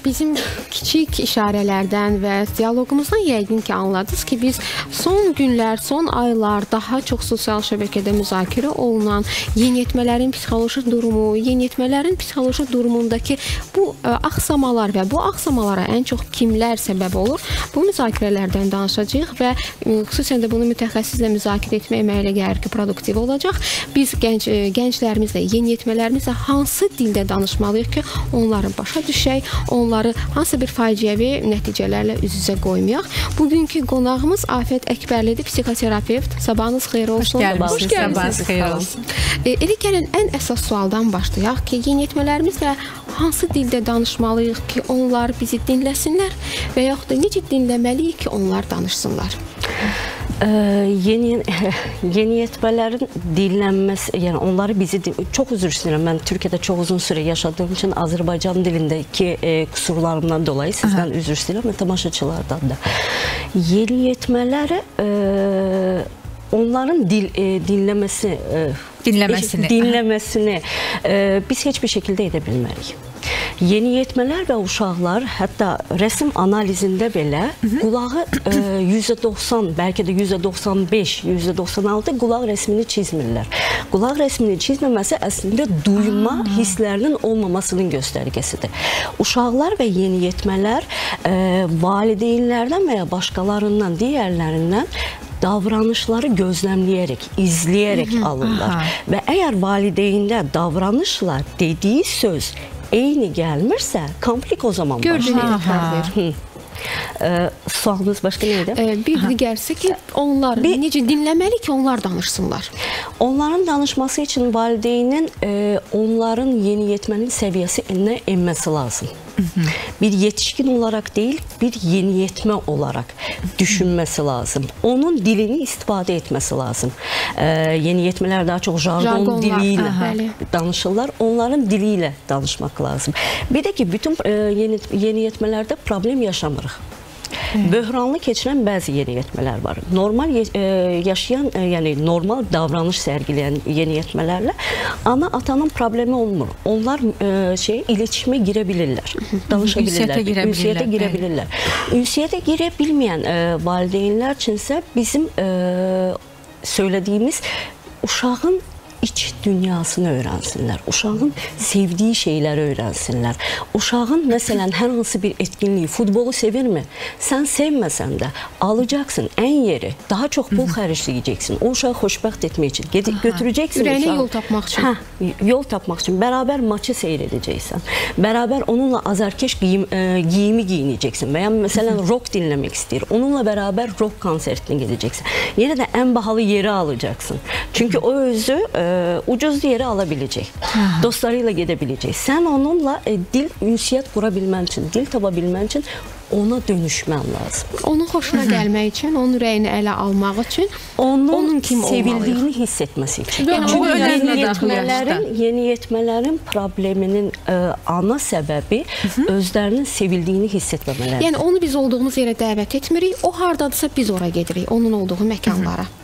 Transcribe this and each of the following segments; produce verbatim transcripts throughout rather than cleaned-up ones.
bizim kiçik işarələrdən və dialoqumuzdan yəqin ki, anladınız ki, biz son günlər, son aylar daha çox sosial şəbəkədə müzakirə olunan yeniyetmələrin psixoloji durumu, yeniyetmələrin psixoloji durumundakı bu ə, axsamalar və bu axsamalara ən çox kimlər səbəb olur? Bu müzakirələrdən danışacağıq və ə, xüsusən də bunu mütəxəssislə müzakirə etmək mənə elə gəlir ki, produktiv olacaq. Biz gənc, ə, gənclərimizlə, yeniyetmələrimizlə hansı dildə danışmalıyıq ki, onları başa düşək, onları hansı bir faciəvi nəticələrlə üz-üzə qoymayaq. Bugünkü qonağımız Afət Əkbərlidir, psixoterapevt. Sabahınız xeyir olsun. Xoş gəlmişsiniz. Sabahınız xeyir olsun. E, elə gəlin ən əsas sualdan başlayaq ki, yeniyetmələrimizlə hansı dildə danışmalıyıq ki, onlar bizi dinləsinlər və yaxud da necə dinləməliyik ki, onlar danışsınlar? Ee, yeni yeniyetmələrin dinlənməsi, yəni onları bizi, çox üzr istəyirəm, mən Türkiyədə çox uzun süre yaşadığım için Azərbaycan dilindəki e, kusurlarımdan dolayı sizdən Aha. üzr istəyirəm və tamaşaçılardan da. Yeniyetmələri e, onların dil, e, dinləməsi, e, dinləməsini, dinləməsini e, biz heç bir şəkildə edə bilmərik. Yeniyetmələr və uşaqlar hətta rəsm analizində belə Hı -hı. qulağı e, yüzdə doxsan, bəlkə də yüzdə doxsan beş, yüzdə doxsan altı qulaq rəsmini çizmirlər. Qulaq rəsmini çizməməsi əslində duyma Aa. hisslərinin olmamasının göstərgəsidir. Uşaqlar və yeniyetmələr e, valideynlərdən və ya başqalarından, digərlərindən davranışları gözlemleyerek, izleyerek Hı -hı. alırlar. Aha. Və əgər valideyndə davranışla dediği söz eyni gəlmirsə, konflikt o zaman başlayır. Ee, sualınız başqa neydi? Ee, bir digərsə ki, onlar bir, necə dinləməli ki, onlar danışsınlar? Onların danışması için valideynin e, onların yeniyetmənin səviyyəsinə enməsi lazım. Hı -hı. Bir yetişkin olarak değil, bir yeniyetme olarak düşünmesi lazım. Onun dilini istifade etmesi lazım. Ee, yeniyetmeler daha çok jargon Jargonlar. diliyle Aha. danışırlar. Onların diliyle danışmak lazım. Bir de ki bütün e, yeni, yeniyetmelerde problem yaşamırıq. Böhranlı keçirən bəzi yeniyetmələr var. Normal e, yaşayan, e, yəni normal davranış sərgiləyən yeniyetmələrlə ana atanın problemi olmur. Onlar e, şey iletişime girebilirlər, danışabilirlər, ünsiyyətə girə bilirlər. Ünsiyyətə girə bilməyən e, valideynlər üçünsə bizim e, söylediğimiz uşağın iç dünyasını öğrensinler. Uşağın sevdiği şeyleri öğrensinler. Uşağın mesela her hansı bir etkinliği, futbolu sevir mi? Sen sevmesen de alacaksın en yeri. Daha çok pul xərcləyəcəksin. O uşağı xoşbəxt etmək için götüreceksin. Ürəyinə yol tapmaq için. Hə, yol tapmaq için. Beraber maçı seyredeceksin. Beraber onunla azarkeş giyim, e, giyimi giyineceksin. Veya mesela rock dinlemek ister. Onunla beraber rock konsertine gideceksin. Yine de en pahalı yeri alacaksın. Çünkü o özü e, ucuz yeri alabilecek. Aha. Dostlarıyla gidebilecek. Sen onunla e, dil, ünsiyyət qurabilmen için, dil tapabilmen için ona dönüşmen lazım. Onun hoşuna Hı -hı. gəlmək için, onun ürəyini ələ almaq için, onun, onun kim sevildiğini olmalıyıq? hissetmesi için. Yani Çünkü yeniyetmələrin, yeniyetmələrin probleminin e, ana səbəbi Hı -hı. özlərinin sevildiğini hissetməmələri. Yəni onu biz olduğumuz yerə dəvət etmirik, o hardadırsa biz ora gedirik, onun olduğu məkanlara. Hı -hı.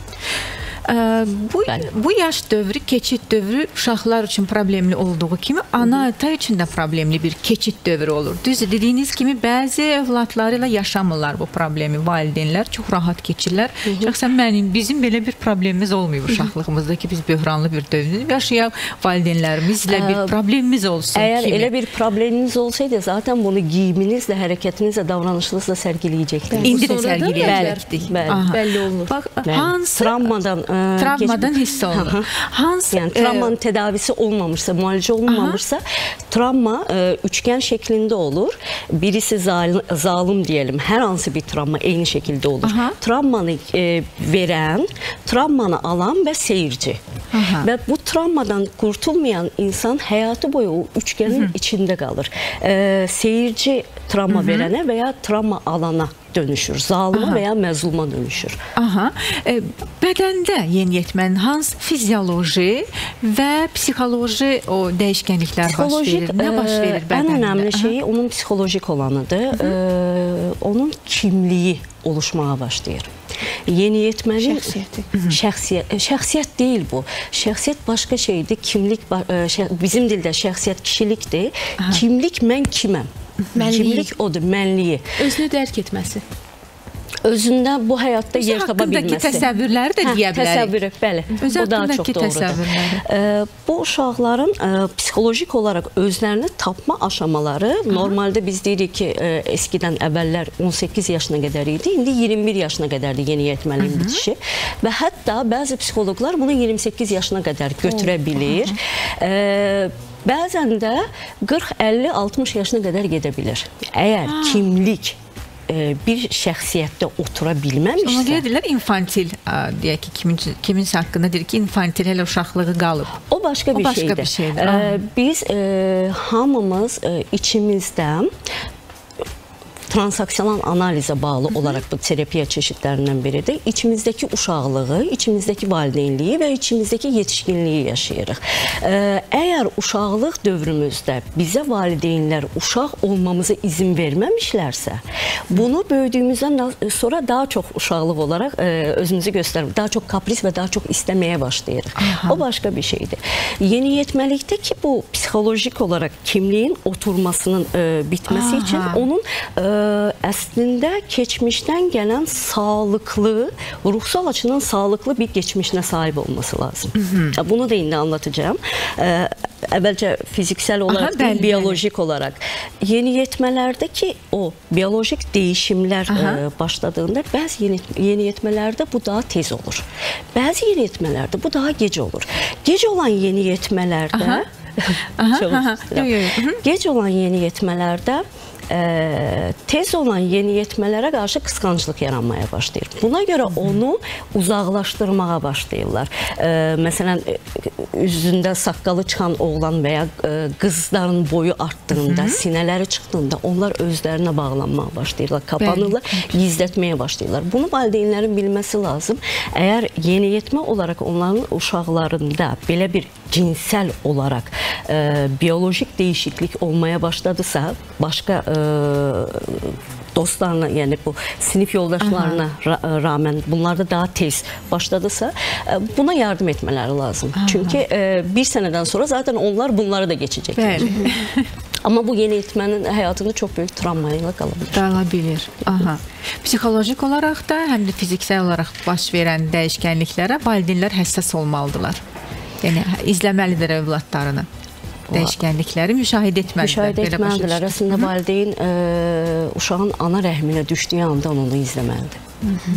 Bu, bu yaş dövrü, keçid dövrü uşaqlar üçün problemli olduğu kimi ana ata üçün də problemli bir keçid dövrü olur. Düzdür, dediyiniz kimi bəzi övladlarıyla yaşamırlar bu problemi. Valideynlər çox rahat keçirlər. Şəxsən mənim, bizim belə bir problemimiz olmuyor uşaqlığımızda ki, biz böhranlı bir dövrdə yaşayaq, valideynlərimizlə bir problemimiz olsun. Əgər kimi. elə bir probleminiz olsaydı, zaten bunu giyiminizlə, hərəkətinizlə, davranışınızla sərgiləyəcəkdiniz. İndi də sərgiləyəcəkdik. Bəlli olur. Bax, hansı travmadan Travmadan hiss olunur. Hansı yani travmanın e, tedavisi olmamışsa, muayene olmamışsa, aha. travma e, üçgen şeklinde olur. Birisi zalim, zalim diyelim. Her hansı bir travma aynı şekilde olur. Aha. Travmanı e, veren, travmanı alan ve seyirci. Aha. Ve bu travmadan kurtulmayan insan hayatı boyu o üçgenin Hı -hı. içinde kalır. E, seyirci travma Hı -hı. verene veya travma alana dönüşür. Zalima Aha. veya məzluma dönüşür. Aha. E, bədəndə yeniyetmənin hansı fizioloji və psixoloji o dəyişkənliklər baş verir? Nə baş verir bədəndə? Ən önəmli şeyi onun psixolojik olanıdır. E, onun kimliyi oluşmaya başlayır. Yeniyetmənin şəxsiyyəti. Şəxsiyyət, şəxsiyyət deyil bu. Şəxsiyyət başqa şeydir. Kimlik, bizim dildə şəxsiyyət kişilikdir. Aha. Kimlik mən kiməm. Kimlik odur, mənliyi. Özünü dərk etməsi. Özündə bu həyatda Özü yer tapa bilməsi. haqqındakı təsəvvürləri də deyə bilərik. Təsəvvürü, bəli. Özü Bu daha çox haqqındakı doğrudur. təsəvvürləri. E, bu uşaqların e, psixolojik olaraq özlərini tapma aşamaları normalde biz deyirik ki e, eskidən əvvəllər on səkkiz yaşına qədər idi. İndi iyirmi bir yaşına qədərdir yeniyetməliyin bitişi. Və hətta bəzi psixoloqlar bunu iyirmi səkkiz yaşına qədər götürə bilir. E, bəzən də qırx, əlli, altmış yaşına qədər gedə bilir. Əgər kimlik bir şəxsiyyətdə otura bilməmişsə. Ona deyirlər infantil, deyək ki, kimin, kiminsə haqqında deyir ki, infantil hələ uşaqlığı qalıb. O başqa bir o başqa şeydir. Bir şeydir. Ee, biz e, hamımız e, içimizdə transaksional analizə bağlı Hı -hı. olaraq bu terapiya çeşidlərindən biridir. İçimizdəki uşaqlığı, içimizdəki valideynliyi və içimizdəki yetişkinliyi yaşayırıq. Ee, əgər uşaqlıq dövrümüzdə bizə valideynlər uşaq olmamıza izin verməmişlərsə, bunu böyüdüyümüzdən sonra daha çox uşaqlıq olaraq e, özümüzü göstərir. Daha çox kapris və daha çox istəməyə başlayırıq. Aha. O başqa bir şeydir. Yeniyetməlikdə ki, bu psixolojik olaraq kimliyin oturmasının e, bitməsi Aha. için onun e, əslində keçmişdən gələn sağlıklı, ruhsal açıdan sağlıklı bir geçmişine sahip olması lazım. Hı hı. Bunu da indi anlatacağım. Ee, əvvəlcə fiziksel olarak, Aha, değil, biyolojik yani. olarak. Yeniyetmələrdəki o biyolojik değişimler e, başladığında bəzi yeni, yeniyetməlerde bu daha tez olur. Bəzi yeniyetməlerde bu daha gece olur. Gece olan yeniyetməlerde Aha. Aha, aha. Gec olan yeniyetməlerde e, tez olan yeniyetmələrə qarşı qısqanclıq yaranmaya başlayır. Buna görə onu uzaqlaşdırmağa başlayırlar. E, məsələn, üzündə saqqalı çıxan oğlan və ya e, qızların boyu artdığında, sinələri çıxdığında onlar özlərinə bağlanmağa başlayırlar, kapanırlar, gizlətməyə başlayırlar. Bunu valideynlərin bilməsi lazım. Əgər yeniyetmə olaraq onların uşaqlarında belə bir cinsel olarak e, biyolojik değişiklik olmaya başladısa, başka e, dostlarına, yani bu sinif yoldaşlarına ra rağmen bunlarda daha tez başladısa e, buna yardım etmeleri lazım. Aha. Çünkü e, bir seneden sonra zaten onlar bunları da geçecekler. Ama bu yeniyetmenin hayatında çok büyük travmayla kalabilir. Kalabilir. Aha. Psikolojik olarak da hem de fiziksel olarak baş veren dəyişkənliklərə valideynlər həssas olmalıdırlar. Yəni izləməlidir övladlarını. Dəyişkənlikləri müşahidə etməlidir. Müşahidə etməlidirlər. Əslində valideyn e, uşağın ana rəhminə düşdüyü anda onu izləməlidir. Hı -hı.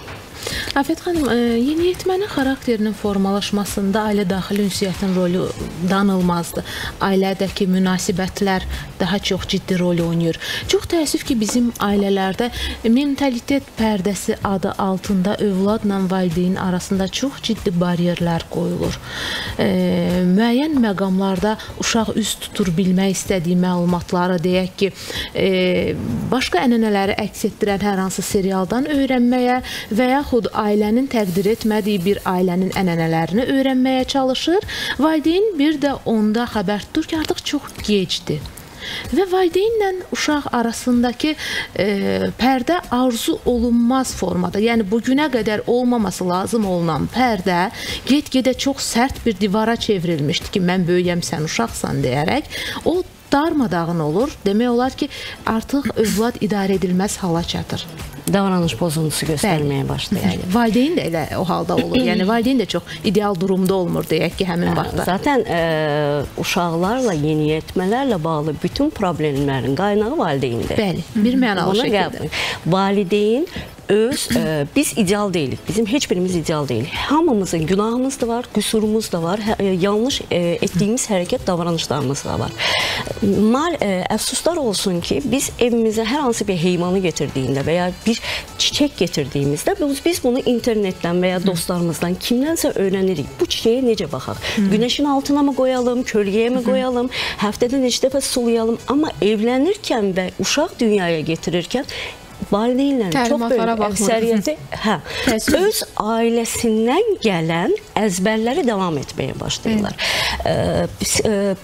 Afət xanım, yeniyetmənin xarakterinin formalaşmasında ailə daxili ünsiyyətin rolü danılmazdır. Ailədəki münasibətlər daha çox ciddi rol oynayır. Çox təəssüf ki, bizim ailələrdə mentalitet pərdəsi adı altında övladla valideyn arasında çox ciddi bariyerlər qoyulur. E, müəyyən məqamlarda uşaq üz tutur bilmək istədiyi məlumatları, deyək ki, e, başqa ənənələri əks etdirən hər hansı serialdan öyrənməyə və yaxud ailənin təqdir etmədiyi bir ailənin ənənələrini öyrənməyə çalışır. Valideyn bir də onda xəbər tutur ki, artıq çox gecdir. Və valideynlə uşaq arasındakı e, pərdə arzu olunmaz formada, yəni bugünə qədər olmaması lazım olunan pərdə get-gedə çox sərt bir divara çevrilmişdi ki, mən böyüyəm, sən uşaqsan deyərək. O darmadağın olur. Demək olar ki, artıq övlad idarə edilməz hala çatır. Davranış pozuntusu göstərməyə başlayır. Yəni, valideyn də elə o halda olur. Yəni, valideyn də çox ideal durumda olmur, deyək ki, həmin vaxtda. Zaten e, uşaqlarla, yeniyetmələrlə bağlı bütün problemlərin qaynağı valideyndir. Bəli, bir mənalı şəkildə. Valideyn öz, e, biz ideal deyilik. Bizim heç birimiz ideal deyilik. Hamımızın günahımız da var, qüsurumuz da var, e, yanlış e, etdiyimiz hərəkət davranışlarımız da var. Mal, e, əfsuslar olsun ki, biz evimizə hər hansı bir heyvanı getirdiyində və ya bir çiçək getirdiyimizdə biz bunu internetdən və ya dostlarımızdan kimdənsə öyrənirik. Bu çiçəyə necə baxaq? Günəşin altına mı qoyalım, kölgəyə mi qoyalım, həftədə neçə dəfə sulayalım? Amma evlənirkən və uşaq dünyaya getirirkən valideynlərin çox böyük əksəriyyəti hə, öz ailəsindən gələn əzbərləri davam etməyə başlayırlar. E, e,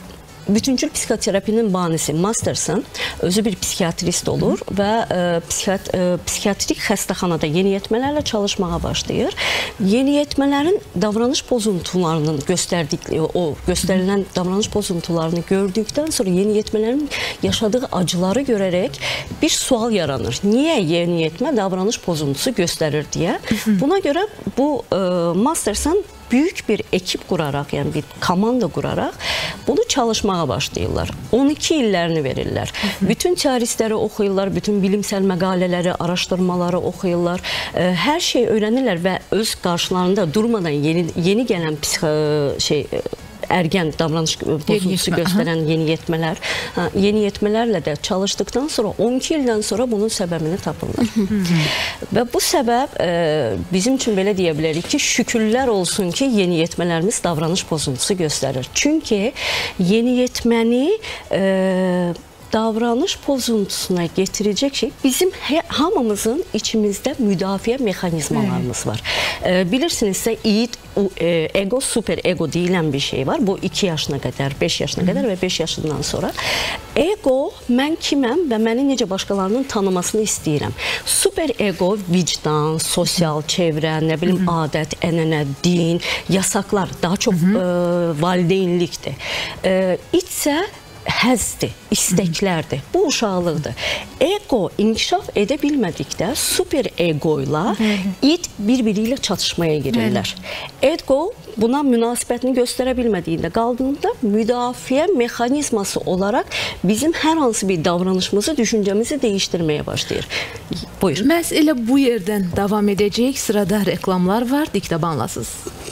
bütüncül psixoterapinin banisi Masterson özü bir psikiatrist olur və e, psikiat, e, psikiatrik xəstəxanada yeniyetmələrlə çalışmağa başlayır. Yeniyetmələrin davranış pozuntularının göstərdikləri, o göstərilən davranış pozuntularını gördükdən sonra yeniyetmələrin yaşadığı acıları görərək bir sual yaranır. Niyə yeniyetmə davranış pozuntusu göstərir deyə. Buna görə bu e, Masterson büyük bir ekip quraraq, yəni bir komanda quraraq bunu çalışmağa başlayırlar. on iki illərini verirlər. Bütün teoristləri oxuyurlar, bütün bilimsel məqalələri, araşdırmaları oxuyurlar. Hər şey öyrənirlər və öz qarşılarında durmadan yeni, yeni gələn psixo, şey, ergen davranış bozuntusu gösteren yeniyetmələr, ha, yeniyetmələrlə də çalışdıktan sonra on iki ildən sonra bunun səbəbini tapırlar. Və bu səbəb e, bizim üçün belə deyə bilərik ki, şükürlər olsun ki, yeniyetmələrimiz davranış pozuntusu göstərir. Çünki yeniyetməni e, davranış pozuntusuna getirecek şey bizim he, hamımızın içimizde müdafiə mexanizmalarımız var. E, bilirsinizsə id, e, ego, super ego deyilən bir şey var. Bu iki yaşına qədər, beş yaşına qədər və beş yaşından sonra. Ego, mən kiməm və məni necə başqalarının tanımasını istəyirəm. Super ego, vicdan, sosial çevrə, nə bilim, adət, ənənə, din, yasaklar, daha çox e, valideynlikdir. E, itsə həzdir, isteklərdir. Bu uşaqlıqdır. Ego inkişaf edə bilmədikdə super egoyla id bir-biri ilə çatışmaya girirlər. Ego buna münasibətini göstərə bilmədiyində qaldığında müdafiə mexanizması olaraq bizim hər hansı bir davranışımızı, düşüncəmizi dəyişdirməyə başlayır. Buyur. Məhz elə bu yerdən davam edəcəyik. Sırada reklamlar var. Diktabanlasız.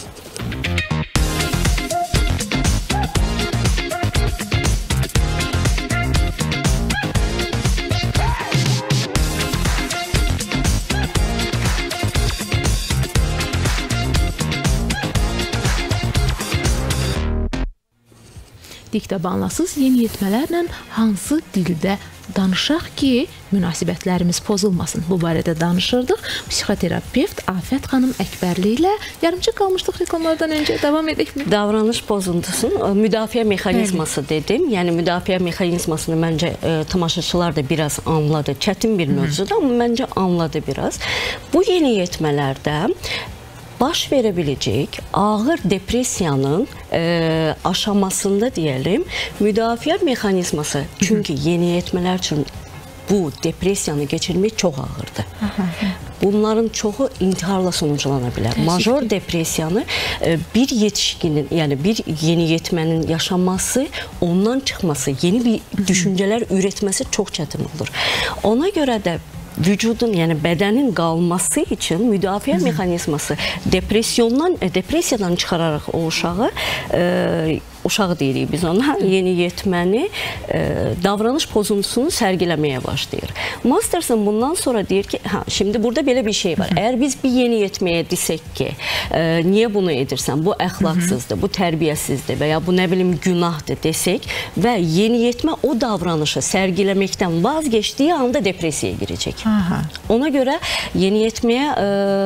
Diktabanlasız yeniyetmələrlə hansı dildə danışaq ki, münasibətlərimiz pozulmasın. Bu barədə danışırdıq. Psixoterapevt Afət xanım Əkbərli ilə yarımçıq qalmışdıq reklamlardan öncə. Davam edək mi? Davranış pozuntusunun müdafiə mexanizması dedim. Yəni müdafiə mexanizmasını məncə e, tamaşaçılar da biraz anladı. Çətin bir mövzudur, amma məncə anladı biraz. Bu yeniyetmələrdə baş verə biləcək ağır depresiyanın e, aşamasında deyəlim, müdafiə mexanizması. Çünki yeniyetmələr üçün bu depresiyanı geçirmək çox ağırdır. Bunların çoxu intiharla sonuclana bilər. Major depresiyanı e, bir yetişkinin, yəni bir yeniyetmənin yaşaması, ondan çıxması, yeni bir düşüncələr üretməsi çox çətin olur. Ona görə də vücudun, yəni bədənin qalması üçün müdafiə Hı -hı. mexanizması depresyondan, depresiyadan çıxararaq o uşağı, e, uşağı deyirik biz ona, yeniyetməni e, davranış pozuntusunu sərgiləməyə başlayır. Masterson bundan sonra deyir ki, ha, şimdi burada belə bir şey var. Əgər biz bir yeniyetməyə desək ki, e, niyə bunu edirsən, bu əxlaqsızdır, bu tərbiyəsizdir və ya bu nə bilim günahdır desək və yeniyetmə o davranışı sərgiləməkdən vazgeçdiyi anda depresiyaya girəcək. Aha. Ona görə yeniyetməyə e,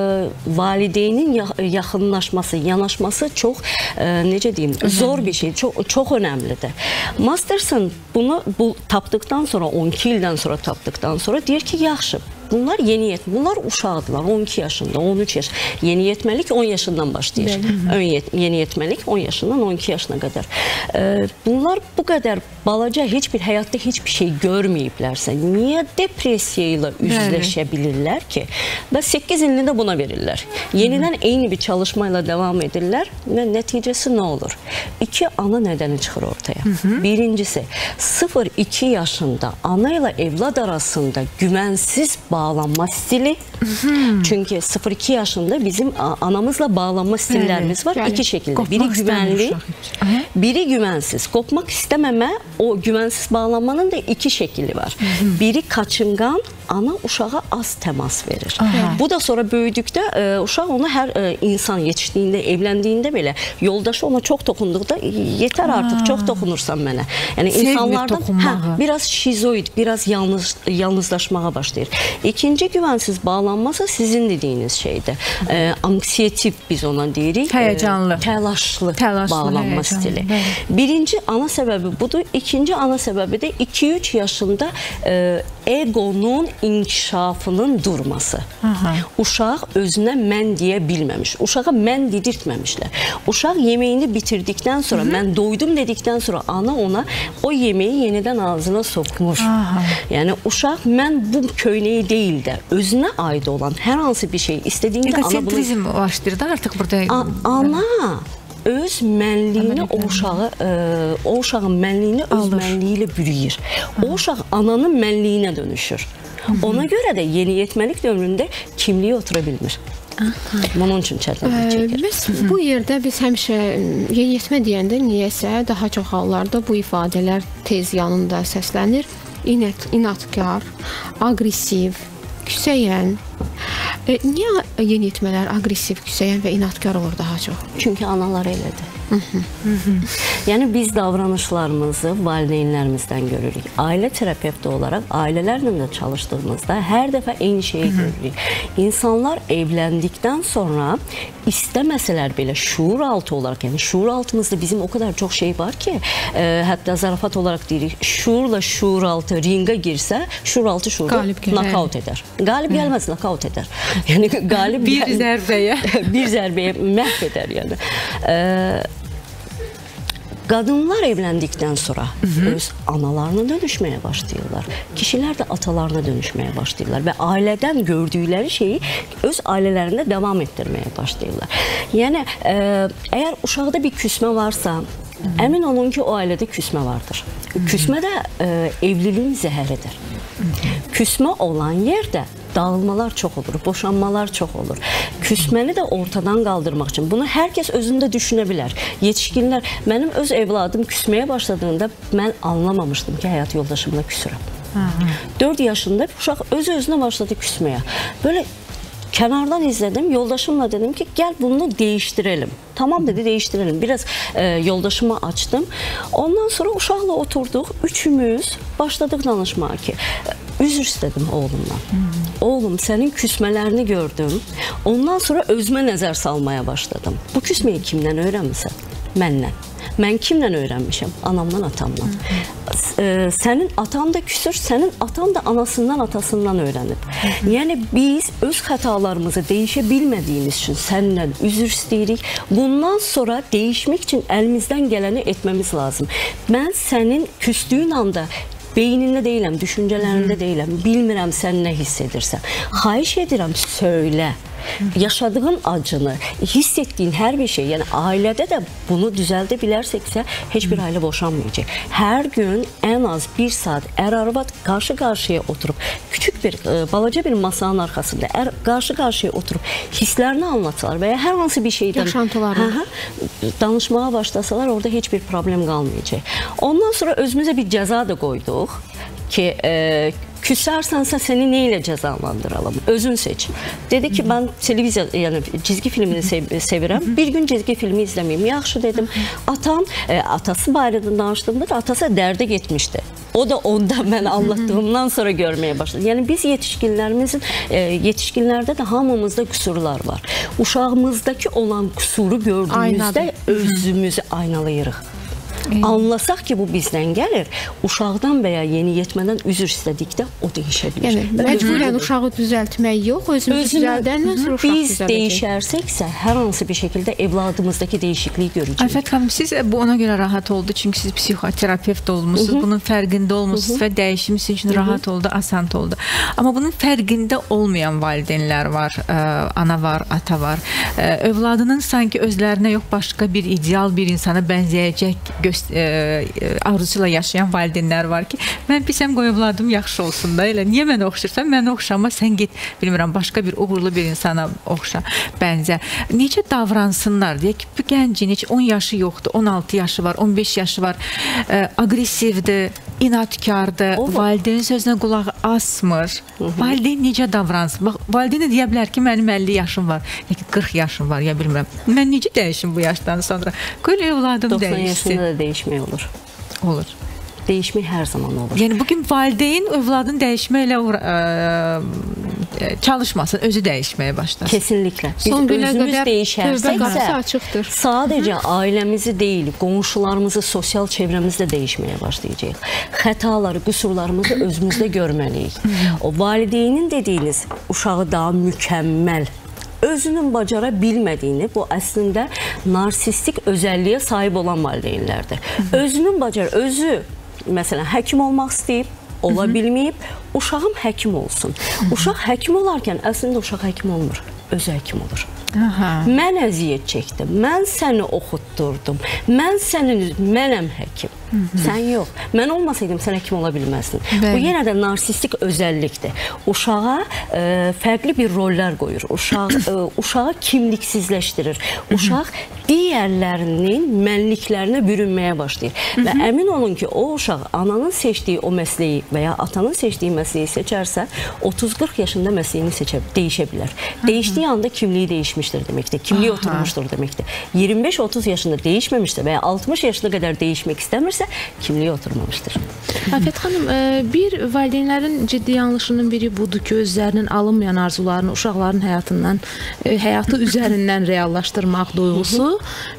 valideynin yaxınlaşması, yanaşması çox, e, necə deyim, zor bir şey. Çox, çox önəmlidir. Masterson bunu bu, tapdıktan sonra, on iki ildən sonra tapdıktan sonra deyir ki, yaxşı, bunlar yeniyetmə, bunlar uşaqdılar, on iki yaşında, on üç yaş. Yeniyetməlik on yaşından başlayır. Yeniyetməlik on yaşından on iki yaşına qədər. Ee, bunlar bu qədər balaca, heç bir həyatda heç bir şey görməyiblərsə, niyə depresiya ilə üzləşə bilirlər ki? Və səkkiz ilini də buna verirlər. Yenidən eyni bir çalışmayla devam edirlər və nəticəsi nə olur? İki ana nədəni çıxır ortaya. Birincisi, sıfır iki yaşında ana ilə evlad arasında güvənsiz bağlanma stili. Çünki sıfır iki yaşında bizim anamızla bağlanma stillərimiz var. İki şəkildə. Biri güvənli, biri güvənsiz. Qopmaq istəməmə, o güvənsiz bağlanmanın da iki şəkili var. Biri kaçıngan, ana uşağa az təmas verir. Aha. Bu da sonra böyüdükdə e, uşaq onu hər e, insan yetişdiyində, evləndiyində belə yoldaşı ona çox toxunduqda yetər artıq, Aa. çox toxunursan mənə. Yəni Sevmir insanlardan hə, biraz şizoid, biraz yalnız, yalnızlaşmağa başlayır. İkinci güvənsiz bağlanması sizin dediyiniz şeydir. E, anksiyetiv biz ona deyirik. Həyecanlı. E, təlaşlı, təlaşlı bağlanma həyecanlı. stili. Birinci ana səbəbi budur. İkinci ana səbəbi də iki üç yaşında e, egonun inkişafının durması. Aha. Uşaq özünə mən deyə bilməmiş. Uşağa mən dedirtməmişlər. Uşaq yeməyini bitirdikdən sonra, Hı -hı. mən doydum dedikdən sonra ana ona o yeməyi yenidən ağzına sokmuş. Aha. Yəni uşaq mən bu köynəyi deyil də özünə aid olan hər hansı bir şey istədiyində ana bunu... Egosentrizm başlayır da artıq burada. A ana öz mənliyini o uşağı, e, o uşağın mənliyini öz Alır. mənliyi ilə bürüyür. O uşaq ananın mənliyinə dönüşür. Ona görə də yeniyetməlik dövründə kimliyi otura bilmir. Bunun üçün çətinlik çəkir. Biz bu yerdə biz həmişə yeniyetmə deyəndə niyəsə daha çox hallarda bu ifadələr tez yanında səslənir. İnat, inatkar, aqressiv, küsəyən. E, niyə yeniyetmələr aqressiv, küsəyən və inatkar olur daha çox? Çünki analar elədir. Hı -hı. Hı -hı. Yəni biz davranışlarımızı valideynlərimizdən görürük. Ailə terapevti olaraq ailələrlə də çalışdığımızda hər dəfə eyni şeyi görürük. İnsanlar evləndikdən sonra istəməsələr belə şuur altı olaraq, yəni şuur altımızda bizim o kadar çox şey var ki, e, hətta zarafat olaraq deyirik, şuurla şuur altı ringə girsə, şuur altı şuurda knockout edər. Qalib gəlməz, knockout edər. Yəni qalib bir zərbəyə bir zərbəyə məhv edər yəni. E, Qadınlar evləndikdən sonra Hı -hı. öz analarına dönüşməyə başlayırlar. Kişilər də atalarına dönüşməyə başlayırlar və ailədən gördükləri şeyi öz ailələrində davam etdirməyə başlayırlar. Yəni, e, əgər uşaqda bir küsmə varsa, Hı -hı. əmin olun ki, o ailədə küsmə vardır. Hı -hı. Küsmə də e, evliliyin zəhəridir. Hı -hı. Küsmə olan yerdə dağılmalar çox olur, boşanmalar çox olur. Küsməni də ortadan qaldırmaq üçün bunu hər kəs özündə düşünə bilər. Yetişkinlər, mənim öz evladım küsməyə başladığında mən anlamamışdım ki, həyat yoldaşımla küsürəm. dörd yaşında uşaq öz-özünə başladı küsməyə. Böyle kənardan izlədim, yoldaşımla dedim ki, gəl bunu dəyişdirelim. Tamam dedi, dəyişdirelim. Biraz e, yoldaşımı açdım. Ondan sonra uşaqla oturduq, üçümüz başladıq danışmağa ki, üzr istədim oğlumdan. Hmm. Oğlum, sənin küsmələrini gördüm. Ondan sonra özümə nəzər salmaya başladım. Bu küsməyi kimdən öyrənmisən? Məndən. Mən kimlə öyrənmişəm? Anamdan, atamdan. Hı -hı. Sənin atan da küsür, sənin atan da anasından, atasından öyrənib. Hı -hı. Yəni biz öz xətalarımızı dəyişə bilmədiyimiz üçün səndən üzr istəyirik. Bundan sonra dəyişmək üçün əlimizdən gələni etməmiz lazım. Mən sənin küstüyün anda beynində deyiləm, düşüncələrində deyiləm. Bilmirəm sən nə hiss edirsən. Xahiş edirəm, söylə. Yaşadığın acını, hiss etdiyin hər bir şey, yəni ailədə də bunu düzəldə bilərseksə, heç bir ailə boşanmayacaq. Hər gün ən az bir saat ər-arvad qarşı-qarşıya oturub, küçük bir, balaca bir masanın arxasında ər qarşı-qarşıya oturub hisslərini anlatsalar və ya hər hansı bir şeydən yaşantılarını danışmağa başlasalar, orada heç bir problem qalmayacaq. Ondan sonra özümüzə bir cəza da qoyduq ki, e, küsərsənsə səni nə ilə cəzalandıralım? Özün seç. Dedi ki, mən televiziya, yəni cizgi filmini sev sevirəm. Bir gün cizgi filmi izləməyim. Yaxşı dedim. Atam, e, atası barədə danışdığımda da atası dərdə getmişdi. O da onda mən anlattığımdan sonra görməyə başladı. Yəni biz yetişkinlərimizin, e, yetişkinlərdə də hamımızda qüsurlar var. Uşağımızdakı olan qüsuru gördüyümüzdə özümüzü aynalayırıq. Anlasaq ki, bu bizdən gəlir, uşaqdan və ya yeniyetmədən üzr istədikdə o dəyişə bilir. Yəni, məcburən uşağı düzəltmək yox, özümüzü düzəldəndən sonra uşaq biz düzələcək. Biz dəyişərsəksə, hər hansı bir şəkildə evladımızdakı dəyişikliyi görəcəyik. Afət xanım, siz bu ona görə rahat oldu, çünki siz psixoterapevt olmuşsunuz, Hı -hı. bunun fərqində olmuşsunuz Hı -hı. və dəyişim sizin üçün Hı -hı. rahat oldu, asan oldu. Amma bunun fərqində olmayan valideynlər var, ə, ana var, ata var. Ə, övladının sanki özlərinə yox, başqa bir ideal bir insana bənzəyəcək arzusuyla yaşayan valideynlər var ki, mən pisəm qoy övladım yaxşı olsun da, elə niyə mənə oxşursan, mənə oxşama, sən get, bilmirəm, başqa bir uğurlu bir insana oxşa, bənzə. Necə davransınlar, deyək ki, bu gəncin heç on yaşı yoxdur, on altı yaşı var, on beş yaşı var, ə, aqressivdir, inatkardır, valideyn sözünə qulaq asmır. Hı -hı. Valideyn necə davransın? Bax, valideyn deyə bilər ki, mənim əlli yaşım var, qırx yaşım var, ya bilmirəm. Mən necə dəyişim bu yaşdan sonra? Qoy evladım dəyişsin. doxsan yaşında da dəyişmək olur. Olur. Dəyişmək hər zaman olur. Yəni bugün valideyn övladın dəyişməklə ə, çalışmasın, özü dəyişməyə başlasın. Kesinlikle. Biz Son günə özümüz qədər tövbə değişərsək qapısı də açıqdır. sadəcə ailəmizi deyil, qonşularımızı, sosial çevrəmizi də dəyişməyə başlayacağıq. Xətaları, qüsurlarımızı özümüzdə görməliyik. O valideynin dediyiniz uşağı daha mükəmməl, özünün bacara bilmədiyini, bu əslində narsistik özəlliyə sahib olan valideynlərdir. Özünün bacar, özü məsələn həkim olmaq istəyib, ola bilməyib, uşağım həkim olsun. Uşaq həkim olarkən əslində uşaq həkim olmur, özü həkim olur. Aha. Mən əziyyət çəkdim, mən səni oxutdurdum, mən sənin, mənəm həkim, Hı -hı. sən yox. Mən olmasaydım sən həkim ola bilməzdin. Bəli. Bu yenə də narsistik özəllikdir. Uşağa e, fərqli bir rollar qoyur, uşaq, e, uşağı kimliksizləşdirir, uşaq digərlərinin mənliklərinə bürünməyə başlayır. Hı -hı. Və əmin olun ki, o uşaq ananın seçdiyi o məsleyi və ya atanın seçdiyi məsleyi seçərsə, otuz qırx yaşında məsleyini seçə, dəyişə bilər. Hı -hı. Dəyişdiyi anda kimliyi dəyişmişdir deməkdir, kimliyi Aha. oturmuşdur deməkdir. iyirmi beş otuz yaşında dəyişməmişsə və ya altmış yaşına qədər dəyişmək istəmirsə, kimliyi oturmamışdır. Afət xanım, bir valideynlərin ciddi yanlışının biri budur ki, özlərinin alınmayan arzularını uşaqların həyatından, həyatı üzərindən reallaşdırmaq duyğusu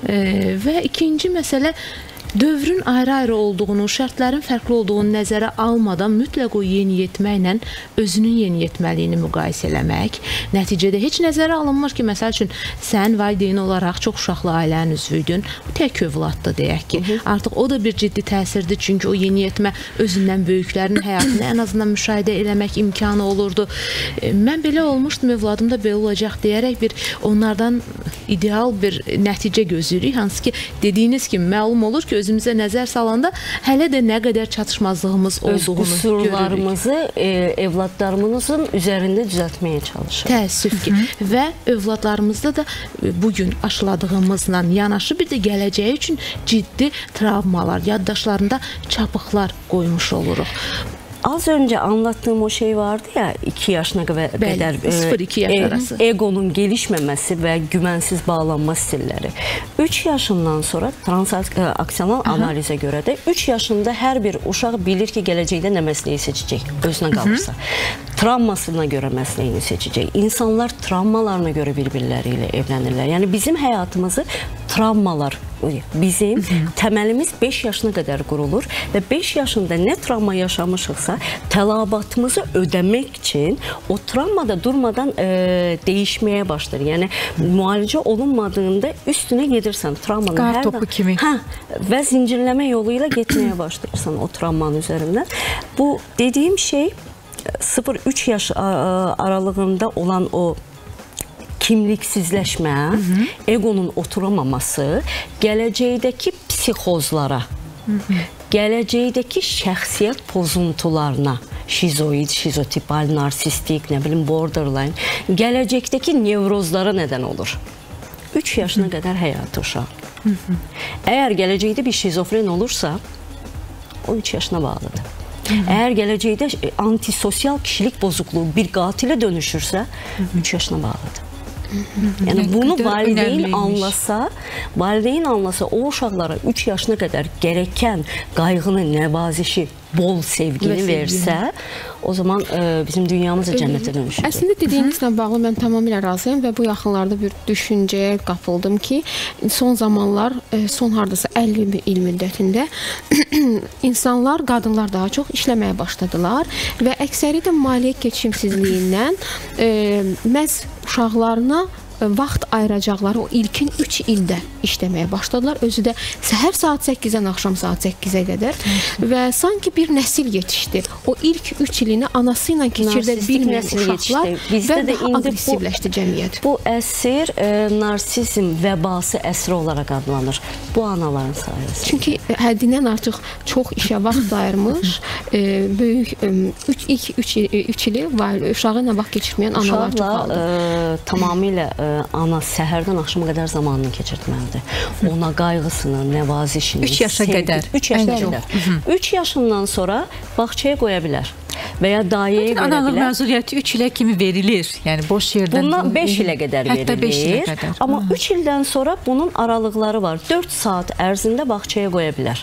və ikinci məsələ dövrün ayrı-ayrı olduğunu, şərtlərin fərqli olduğunu nəzərə almadan mütləq o yeniyetməklə özünün yeniyetməliyini müqayisə eləmək. Nəticədə heç nəzərə alınmır ki, məsəl üçün, sən valideyn olaraq çox uşaqlı ailənin üzvüydün, tək övladdır deyək ki. Hı -hı. Artıq o da bir ciddi təsirdir, çünki o yeniyetmə özündən böyüklərin həyatını ən azından müşahidə eləmək imkanı olurdu. Mən belə olmuşdum, övladım da belə olacaq deyərək bir onlardan ideal bir nəticə gözləyirik. Hansı ki, dediyiniz kimi məlum olur ki, özümüzə nəzər salanda hələ də nə qədər çatışmazlığımız olduğunu görürük. Öz qüsurlarımızı e, evladlarımızın üzərində düzəltməyə çalışırıq. Təəssüf ki. Hı -hı. Və övladlarımızda da bugün aşıladığımızla yanaşı bir də gələcəyi üçün ciddi travmalar, yaddaşlarında çapıqlar qoymuş oluruq. Az önce anlattığım o şey vardı ya, iki yaşına kadar sıfır iki yaş arası. Egonun gelişmemesi ve güvensiz bağlanma stilleri. üç yaşından sonra transaksiyonel analize göre de üç yaşında her bir uşaq bilir ki geleceğinde ne mesleği seçecek, özüne kalırsa. Travmasına göre mesleğini seçecek. İnsanlar travmalarına göre birbirleriyle evlenirler. Yani bizim hayatımızı travmalar, bizim təməlimiz beş yaşına qədər qurulur və beş yaşında nə travma yaşamışıqsa, tələbatımızı ödəmək üçün o travmada durmadan e, değişməyə başlayır. Yəni müalicə olunmadığında üstünə gedirsən travmanın Qar topu kimi. Hə, və zincirləmə yolu ilə getməyə başlayırsan o travmanın üzərindən. Bu dediyim şey sıfır üç yaş aralığında olan o kimliksizləşmə, hı -hı. egonun oturamaması, gələcəkdəki psixozlara, hı -hı. gələcəkdəki şəxsiyyət pozuntularına, şizoid, şizotipal, narsistik, nə bilim borderline, gələcəkdəki nevrozlara nədən olur. üç yaşına qədər həyatı uşaq. Hı -hı. Əgər gələcəkdə bir şizofren olursa, o üç yaşına bağlıdır. Hı -hı. Eğer gələcəkdə antisosial kişilik bozukluğu bir qatilə dönüşürsə, üç yaşına bağlıdır. Yani bunu valideyn anlasa, valideyn anlasa o uşaqlara üç yaşına kadar gereken qayğını, nəvazişi, bol sevgini versə, o zaman e, bizim dünyamız da cənnətə dönüşür. Əslində dediyinizlə bağlı mən tamamilə razıyam və bu yaxınlarda bir düşüncəyə qapıldım ki, son zamanlar, son hardasa əlli il müddətində insanlar, qadınlar daha çox işləməyə başladılar və əksəri də maliyyə keçimsizliyindən e, məhz uşaqlarına vaxt ayıracaqları o ilkin üç ildə işləməyə başladılar. Özü də səhər saat səkkizdən axşam saat səkkizə qədər və sanki bir nəsil yetişdi. O ilk üç ilini anası ilə keçirdə bilməyən uşaqlar və daha aqressivləşdi cəmiyyət. Bu əsir e, narsizm vəbası əsri olaraq adlanır. Bu anaların sayəsində. Çünki həddindən artıq çox işə vaxt ayırmış, e, böyük e, üç, ilk üç ili uşağı ilə vaxt keçirməyən analar çox aldı. E, tamamilə e, ana səhərdən axşama qədər zamanını keçirtməlidir. Ona qayğısını, nəvazişini, üç yaşa qədər. üç yaşa qədər. üç yaşından sonra bağçaya qoya bilər. və ya dayəyə verə bilər. Analıq məsuliyyəti üç ilə kimi verilir. Yəni boş yerdən. Bundan beş ilə qədər verilir. Hətta beş ilə qədər. Amma üç ildən sonra bunun aralıqları var. dörd saat ərzində bağçaya qoya bilər.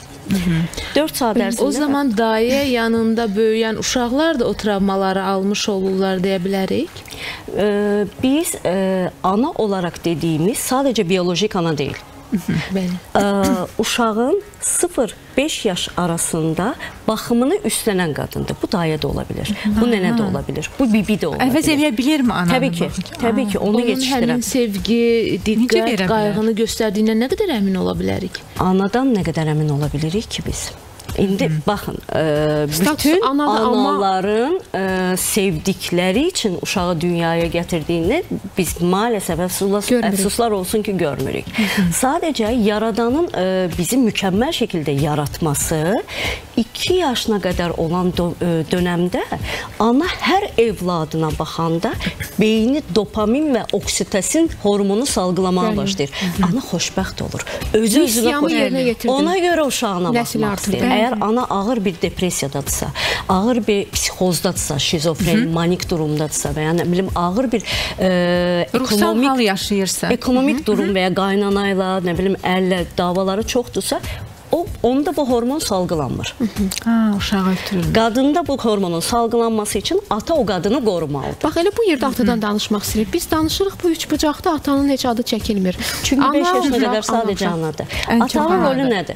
dörd saat ərzində. O zaman dayə yanında böyüyən uşaqlar da o travmaları almış olurlar deyə bilərik. Ee, biz e, ana olaraq dediyimiz sadəcə biolojik ana deyil. Bəli. Ee, uşağın sıfır beş yaş arasında baxımını üstlənən qadındır. Bu dayə də ola bilir. Bu nənə də ola bilir. Bu bibi də ola bilir. Əvəz eləyə bilirmi ananı? Təbii ki. Təbii ki, onu Onun yetişdirəm. həmin sevgi, diqqət, qayğını göstərdiyinə nə qədər əmin ola bilərik? Anadan nə qədər əmin ola bilirik ki biz? İndi baxın, e, bütün anadan anaların e, sevdikləri üçün uşağı dünyaya gətirdiyini biz maalesef əfsuslar, əfsuslar olsun ki görmürük. Sadəcə yaradanın e, bizi mükəmməl şəkildə yaratması iki yaşına qədər olan dönəmdə ana hər evladına baxanda beyni dopamin və oksitosin hormonu salgılamağa başlayır. Ana xoşbəxt olur. Özü özünə xoşbəxt. Ona görə uşağına baxmaq istəyir. Əgər ana ağır bir depresiyadadırsa, ağır bir psixozdadırsa, şizofren, manik durumdadırsa və ya nə bilim ağır bir e, ruhsal hal yaşayırsa, ekonomik durum və ya qaynanayla, nə bilim ərlə davaları çoxdursa, o onda bu hormon salgılanmır. Ha, uşağı ötürür. Qadında bu hormonun salgılanması üçün ata o qadını qorumalıdır. Bax elə bu yerdə atadan danışmaq istəyirik. Biz danışırıq bu üç bucaqda atanın heç adı çəkilmir. Çünki beş yaşına qədər sadəcə anadır. Atanın rolü nədir?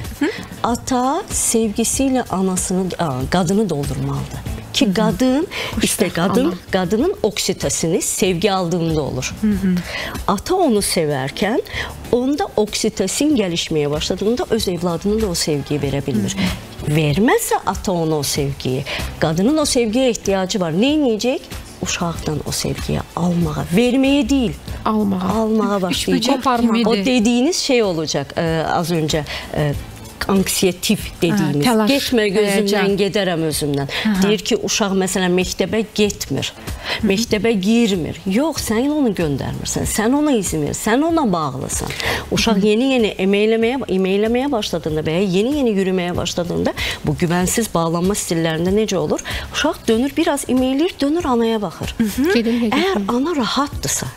Ata sevgisi ilə anasını, qadını doldurmalıdır. Ki qadın, işte qadın, qadının oksitosini sevgi aldığında olur. Hı -hı. Ata onu sevərkən, onda oksitosin gəlişməyə başladığında öz evladına da o sevgiyi verə bilmir. Hı -hı. Verməzsə ata ona o sevgiyi, qadının o sevgiyə ehtiyacı var. Nə edəcək? Uşaqdan o sevgiyi almağa, verməyə deyil, almağa, almağa başlayacaq. O dediyiniz şey olacaq e, az öncə. E, anksiyetif dediyimiz, ha, telaş, getmə gözümdən, gedərəm özümdən. Aha. Deyir ki, uşaq məsələn məktəbə getmir, məktəbə girmir. Yox, sən onu göndərmirsən, sən ona izin ver, sən ona bağlısan. Uşaq yeni-yeni emeyləməyə, emeyləməyə başladığında və ya yeni-yeni yürüməyə başladığında bu güvənsiz bağlanma stillərində necə olur? Uşaq dönür, biraz emeyləyir, dönür anaya baxır. Əgər ana rahatdırsa,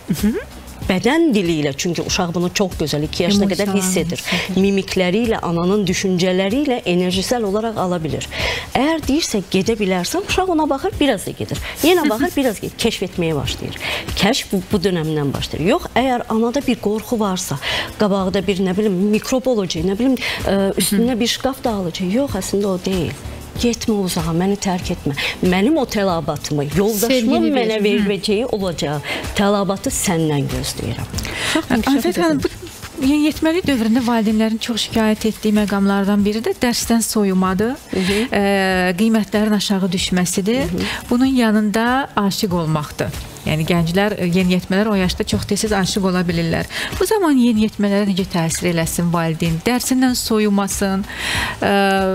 bədən dili ilə, çünki uşaq bunu çox gözəl iki yaşına qədər hiss edir. Mimikləri ilə, ananın düşüncələri ilə enerjisel olaraq ala bilir. Əgər deyirsə gedə bilərsən, uşaq ona baxır, biraz da gedir. Yenə baxır, biraz gedir. Kəşf etməyə başlayır. Kəşf bu, bu dönəmdən başlayır. Yox, əgər anada bir qorxu varsa, qabağda bir, nə bilim, mikrob olacaq, nə bilim, üstündə bir şkaf dağılacaq. Yox, əslində o deyil. Getmə uzağa, məni tərk etmə. Mənim o tələbatımı, yoldaşımın mənə verəcəyi olacaq. Tələbatı səndən gözləyirəm. Afət xanım, bu yeniyetməlik dövründə valideynlərin çox şikayət etdiyi məqamlardan biri də dərsdən soyumadır, e, qiymətlərin aşağı düşməsidir. Hı -hı. Bunun yanında aşiq olmaqdır. Yəni gənclər, yeniyetmələr o yaşda çox tez-tez aşiq ola bilirlər. Bu zaman yeniyetmələrə necə təsir eləsin valideyn? Dərsindən soyumasın, ə,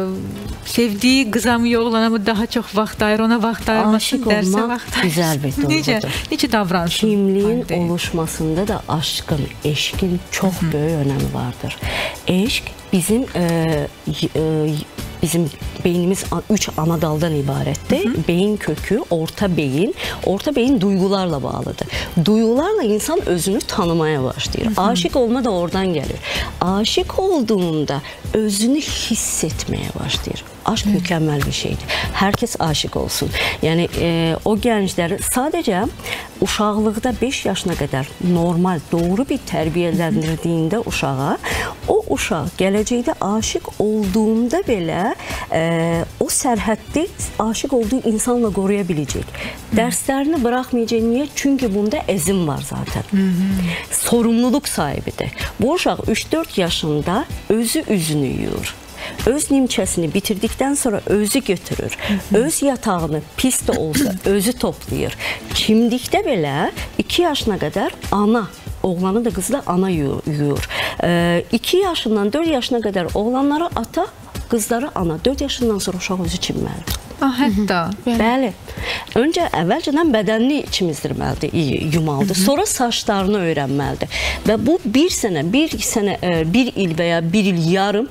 sevdiyi qızamı yoluna mı daha çox vaxt ayır, ona vaxt ayırmasın, dərsə vaxt ayırsın. Güzel bir doğrudur. Necə, necə davransın? Kimliyin valideyn oluşmasında da aşkın, eşkin çox Hı -hı. böyük önəmi vardır. Eşk bizim e, e, bizim beynimiz üç ana daldan ibarətdir. Hı -hı. Beyin kökü, orta beyin. Orta beyin duygularla bağlıdır. Duygularla insan özünü tanımaya başlayır. Hı -hı. Aşık olma da oradan gelir. Aşık olduğunda özünü hissetmeye başlayır. Aşk Hı. mükemmel bir şeydir. Herkes aşık olsun. Yani e, o gençler sadece uşaqlıqda beş yaşına qədər normal, doğru bir tərbiyələndirdiğinde uşağa, o uşaq gələcəkdə aşık olduğunda belə e, o sərhəddi aşık olduğu insanla qoruya biləcək. Hı. Dərslərini bırakmayacaq. Niye? Çünkü bunda ezim var zaten. Hı -hı. Sorumluluk sahibidir. Bu uşaq üç dörd yaşında özü üzünü yuyur. Öz nimçəsini bitirdikdən sonra özü götürür. Hı -hı. Öz yatağını pis də olsa özü toplayır. Kimlikdə belə iki yaşına qədər ana, oğlanı da qızı da ana yuyur. E, iki yaşından dörd yaşına qədər oğlanlara ata, qızları ana. dörd yaşından sonra uşaq özü çimməlidir. Ah, hətta. Bəli. Öncə əvvəlcədən bədənini çimizdirməlidir, yumalıdır. Sonra saçlarını öyrənməlidir. Və bu bir sənə, bir sənə, bir il və ya bir il yarım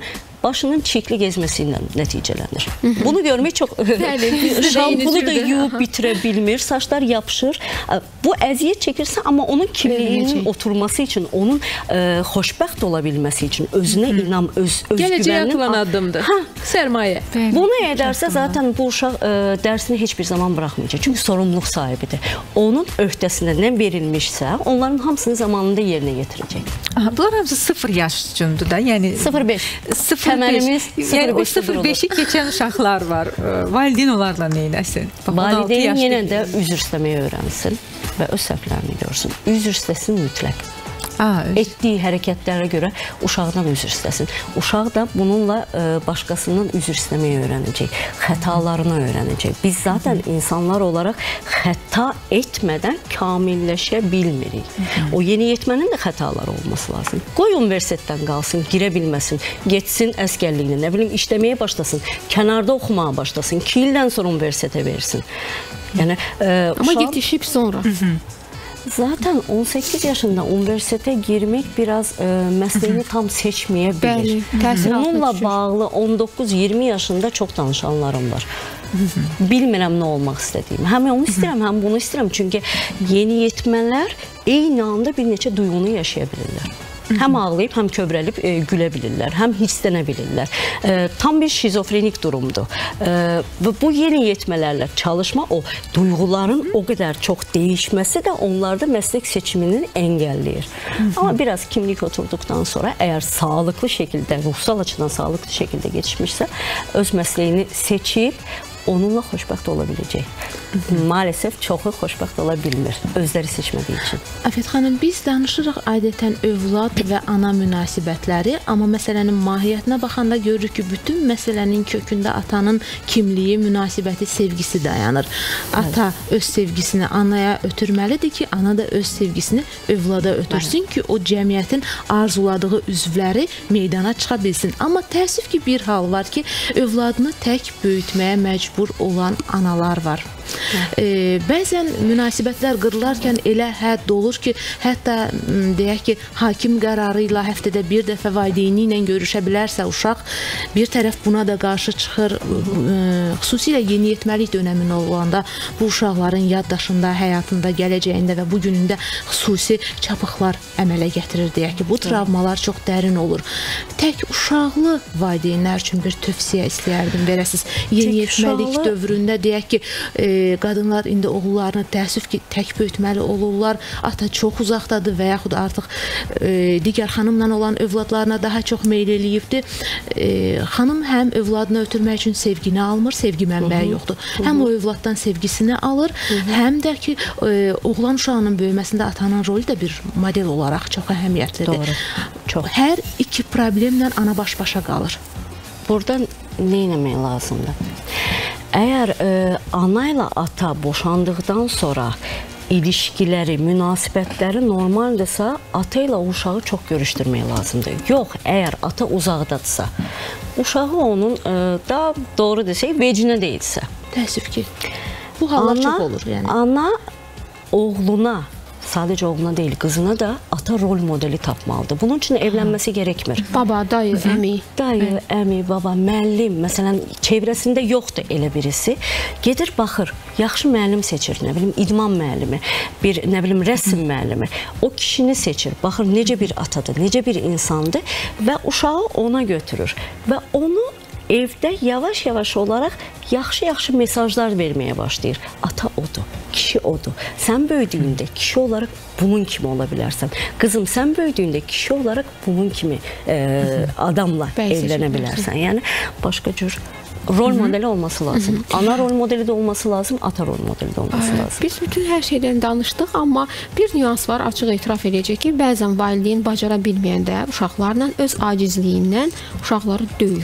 başının çirkli gezməsindən nəticələnir. Bunu görmək çox şampulu da yuyub bitirə bilmir, saçlar yapışır. Bu əziyyət çəkirsə, amma onun kimliyinin oturması üçün, onun e, xoşbəxt ola bilməsi üçün, özünə inam, öz, özgüvənin... Gələcəyə atılan addımdır. Sərmayə. Bunu edərsə, zaten bu uşaq e, dərsini heç bir zaman buraxmayacaq. Çünki sorumluluq sahibidir. Onun öhdəsində nə verilmişsə, onların hamısını zamanında yerinə yetirəcək. Aha, bunlar hamısı sıfır yaş üçündür da, yəni... sıfır beş. Təməlimiz yəni o sıfır beşi keçən uşaqlar var. Valideyn onlarla neynəsin? Valideyn yenə də üzr istəməyi öyrənsin və öz səhvlərini görsün. Üzr istəsin mütləq. Aa, etdiyi hərəkətlərə görə uşaqdan üzr istəsin. Uşaq da bununla ə, başqasından üzr istəməyi öyrənəcək. Xətalarını öyrənəcək. Biz zaten insanlar olaraq xəta etmədən kamilləşə bilmirik. O yeniyetmənin də xətaları olması lazım. Qoy universitetdən qalsın, girə bilməsin, getsin əskərliyinə, nə bilim işləməyə başlasın, kənarda oxumağa başlasın, iki ildən sonra universitetə versin. Yəni, ə, Amma uşaq... yetişib sonra. Zaten on səkkiz yaşında universitetə girmək biraz e, məsləyini tam seçməyə bilir. Bəli, bununla bağlı on doqquz iyirmi yaşında çox danışanlarım var. Bilmirəm nə olmaq istədiyim. Həm onu istəyirəm, həm bunu istəyirəm. Çünki yeniyetmələr eyni anda bir neçə duyğunu yaşaya bilirlər. Həm ağlayıb, həm kövrəlib e, gülə bilirlər, həm hirslənə bilirlər. E, tam bir şizofrenik durumdur. E, və bu yeniyetmələrlə çalışma, o duyğuların o qədər çox dəyişməsi də onlarda məslək seçimini əngəlləyir. Amma biraz kimlik oturduqdan sonra, əgər sağlıqlı şəkildə, ruhsal açıdan sağlıqlı şəkildə geçmişsə, öz məsləyini seçib, onunla xoşbəxt ola biləcək. Maalesef çoxu xoşbəxt ola bilmir, özləri seçmədiyi üçün. Afət xanım, biz danışırıq adətən övlad və ana münasibətləri, amma məsələnin mahiyyətinə baxanda görürük ki, bütün məsələnin kökündə atanın kimliyi, münasibəti, sevgisi dayanır. Ata öz sevgisini anaya ötürməlidir ki, ana da öz sevgisini övlada ötürsün ki, o cəmiyyətin arzuladığı üzvləri meydana çıxa bilsin. Amma təəssüf ki, bir hal var ki, övladını tək böyütməyə məcbur olan analar var. E, bəzən münasibətlər qırılarkən elə hədd olur ki, hətta deyək ki, hakim qərarı ilə həftədə bir dəfə valideyni ilə görüşə bilərsə uşaq, bir tərəf buna da qarşı çıxır. E, xüsusilə yeniyetməlik dönəmində olanda bu uşaqların yaddaşında, həyatında, gələcəyində və bu günündə xüsusi çapıqlar əmələ gətirir deyək ki, bu travmalar çox dərin olur. Tək uşaqlı valideynlər üçün bir tövsiyə istəyərdim verəsiz. Yeniyetməlik dövründə deyək ki, e, qadınlar indi oğullarını təəssüf ki, tək böyütməli olurlar. Ata çox uzaqdadır və yaxud artıq e, digər xanımla olan övladlarına daha çox meyl eləyibdir. E, xanım həm övladını ötürmək üçün sevgini almır, sevgi mənbəyi yoxdur. Həm o övladdan sevgisini alır, həm də ki, e, oğlan uşağının böyüməsində atanın rolü də bir model olaraq çox əhəmiyyətlidir. Doğru. Çox. Hər iki problemlə ana baş-başa qalır. Buradan nə etmək lazımdır? Əgər e, ana ilə ata boşandıqdan sonra ilişkiləri, münasibətləri normaldırsa, ata ilə uşağı çox görüşdürmək lazımdır. Yox, əgər ata uzaqdadırsa, uşağı onun e, da doğru desək, vecinə deyilsə. Təəssüf ki, bu hallar ana, çox olur. Yəni. Ana oğluna, sadəcə oğluna deyil, qızına da ata rol modeli tapmalıdır. Bunun üçün evlənməsi gərəkmir. Baba, dayı, əmi. Dayı, əmi, baba, müəllim, məsələn, çevrəsində yoxdur elə birisi. Gedir, baxır, yaxşı müəllim seçir, nə bilim, idman müəllimi, bir, nə bilim, rəsm müəllimi. O kişini seçir, baxır, necə bir atadır, necə bir insandır və uşağı ona götürür və onu evdə yavaş-yavaş olaraq yaxşı-yaxşı mesajlar verməyə başlayır. Ata odur, kişi odur. Sən böyüdüyündə kişi olaraq bunun kimi ola bilərsən. Qızım, sən böyüdüyündə kişi olaraq bunun kimi e, adamla evlənə bilərsən. Yəni, başqa cür rol modeli olması lazım. Ana rol modeli də olması lazım, ata rol modeli də olması lazım. Biz bütün hər şeydən danışdıq, amma bir nüans var, açıq etiraf edəcək ki, bəzən valideyn bacara bilməyəndə uşaqlarla öz acizliyindən uşaqları döyür.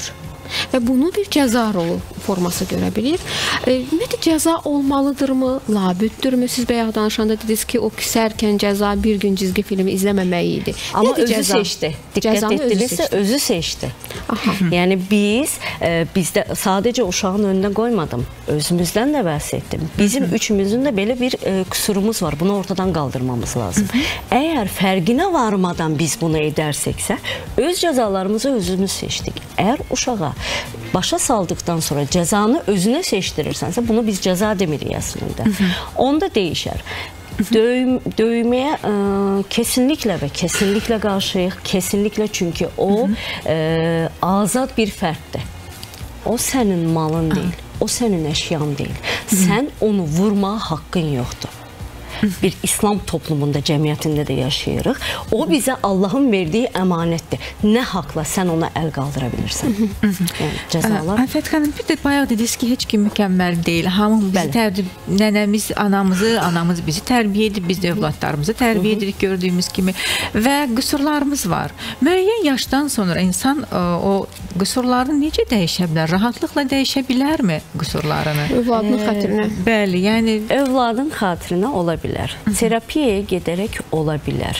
və bunu bir cəza rolu forması görə bilir. E, ümumiyyətlə cəza olmalıdırmı, labüddürmü? Siz bayaq danışanda dediniz ki, o küsərkən cəza bir gün cizgi filmi izləməmək idi. Amma Nədir özü cəza? seçdi. Diqqət Cəzanı özü etdinizsə, seçdi. özü seçdi. Aha. Yəni biz e, bizdə sadəcə uşağın önünə qoymadım. Özümüzdən də bəhs etdim. Bizim üçümüzün də belə bir e, qüsurumuz var. Bunu ortadan qaldırmamız lazım. Əgər fərqinə varmadan biz bunu edərseksə, öz cəzalarımızı özümüz seçdik. Əgər uşağa başa saldıqdan sonra cəzanı özünə seçdirirsənsə, bunu biz cəza demirik əslində. Onda dəyişər. Döym, döyməyə ə, kesinliklə və kesinliklə qarşıyıq. Kesinliklə, çünki o ə, azad bir fərddir. O sənin malın deyil. O sənin əşyan deyil. Sən onu vurmağa haqqın yoxdur. Bir İslam toplumunda, cəmiyyətində də yaşayırıq. O bizə Allahın verdiyi əmanətdir. Nə haqla sən ona əl qaldıra bilirsən? Yəni, cəzalar... Afət xanım, bir də bayaq dediniz ki, heç kim mükəmməl deyil. Hamı bizi tərbiyə, nənəmiz, anamızı, anamız bizi tərbiyə edib, biz də övladlarımızı tərbiyə edirik gördüyümüz kimi. Və qüsurlarımız var. Müəyyən yaşdan sonra insan o qüsurlarını necə dəyişə bilər? Rahatlıqla dəyişə bilərmi qüsurlarını? Övladının xatirinə. Bəli, yəni... Övladın xatirinə ola bilər. Terapiyaya gedərək ola bilər.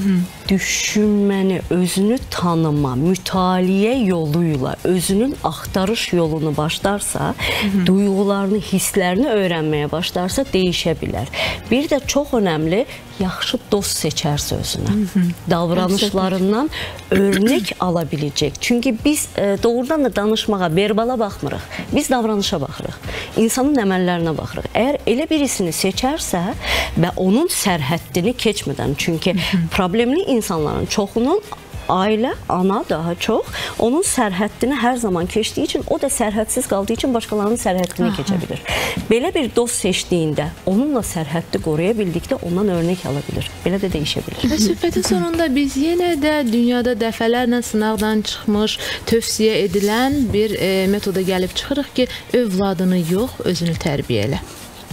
Düşünməni, özünü tanıma, mütaliə yoluyla özünün axtarış yolunu başlarsa, duyğularını, hisslərini öyrənməyə başlarsa dəyişə bilər. Bir də çox önəmli, yaxşı dost seçərsə özünə. Davranışlarından örnək ala biləcək. Çünki biz e, doğrudan da danışmağa, verbala baxmırıq. Biz davranışa baxırıq. İnsanın əməllərinə baxırıq. Əgər elə birisini seçərsə və onun sərhəddini keçmədən, çünki problemli insanların çoxunun ailə, ana daha çox onun sərhəddini hər zaman keçdiyi üçün, o da sərhədsiz qaldığı üçün başqalarının sərhəddini keçə bilir. Belə bir dost seçdiyində, onunla sərhəddi qoruya bildikdə ondan örnək ala bilir. Belə də dəyişə bilir. Və söhbətin sonunda biz yenə də dünyada dəfələrlə sınaqdan çıxmış, tövsiyə edilən bir e, metoda gəlib çıxırıq ki, övladını yox, özünü tərbiyə elə.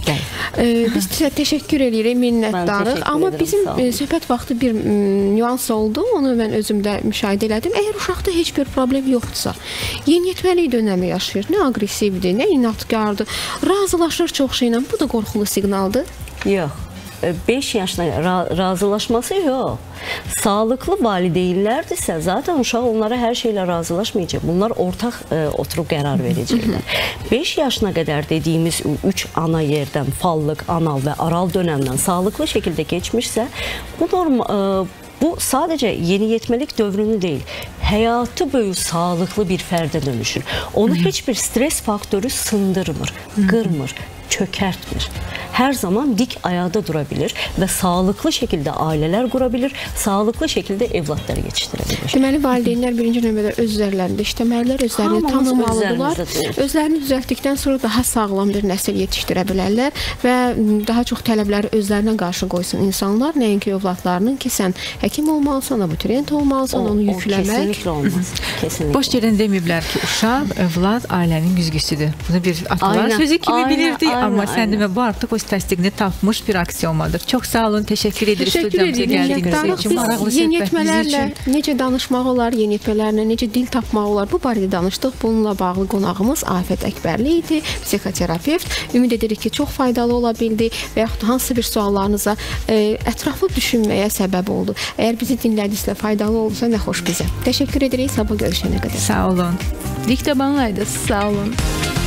Ee, biz sizə təşəkkür edirik, minnətdarıq. Amma bizim e, söhbət vaxtı bir nüans oldu. Onu mən özümdə müşahidə elədim. Əgər uşaqda heç bir problem yoxdursa, yeniyetməlik dönəmi yaşayır, nə aqressivdir, nə inatkardır, razılaşır çox şeylə. Bu da qorxulu siqnaldır. Yox. beş yaşına ra razılaşması yox. Sağlıklı valideynlərdirsə, zaten uşaq onlara hər şeylə razılaşmayacaq. Bunlar ortaq e, oturub qərar verəcəklər. beş yaşına qədər dediyimiz üç ana yerdən, fallıq, anal və aral dönəmdən sağlıklı şəkildə keçmişsə, bu norm e, bu sadəcə yeniyetməlik dövrünü deyil, həyatı boyu sağlıklı bir fərdə dönüşür. Onu heç bir stres faktoru sındırmır, qırmır, çökərtmir. Hər zaman dik ayaqda dura bilir və sağlıklı şəkildə ailələr qura bilir, sağlıklı şəkildə evladları yetişdirə bilir. Deməli, valideynlər birinci növbədə öz üzərlərində işləməlilər, özlərini Hamımız tanımalıdırlar. özlərimizdə Özlərini düzəltdikdən sonra daha sağlam bir nəsil yetişdirə bilərlər və daha çox tələbləri özlərinə qarşı qoysun insanlar, nəinki övladlarının ki, sən həkim olmalısan, abituriyent olmalısan, O, onu o yükləmək. kesinliklə olmaz. Kesinliklə. Boş yerdən deməyiblər ki, uşaq, övlad ailənin güzgüsüdür. Bunu bir atalar Aynen, sözü kimi aynen, bilirdi, aynen, amma aynen. sən demə, bu artıq o təsdiqini tapmış bir aksiyomadır. Çox sağ olun, təşəkkür edirik Təşəkkür studiyamıza edirik. gəldiyiniz üçün, maraqlı Biz söhbətiniz yeniyetmələrlə üçün. necə danışmaq olar, yeniyetmələrlə necə dil tapmaq olar, bu barədə danışdıq. Bununla bağlı qonağımız Afət Əkbərli idi, psixoterapevt. Ümid edirik ki, çox faydalı ola bildi və yaxud hansısa bir suallarınıza e, ətraflı düşünməyə səbəb oldu. Əgər bizi dinlədinizsə, faydalı olursa, nə xoş bizə. Təşəkkür edirik, sabah görüşənə qədər. Sağ olun. Diktabanlaydı, sağ olun.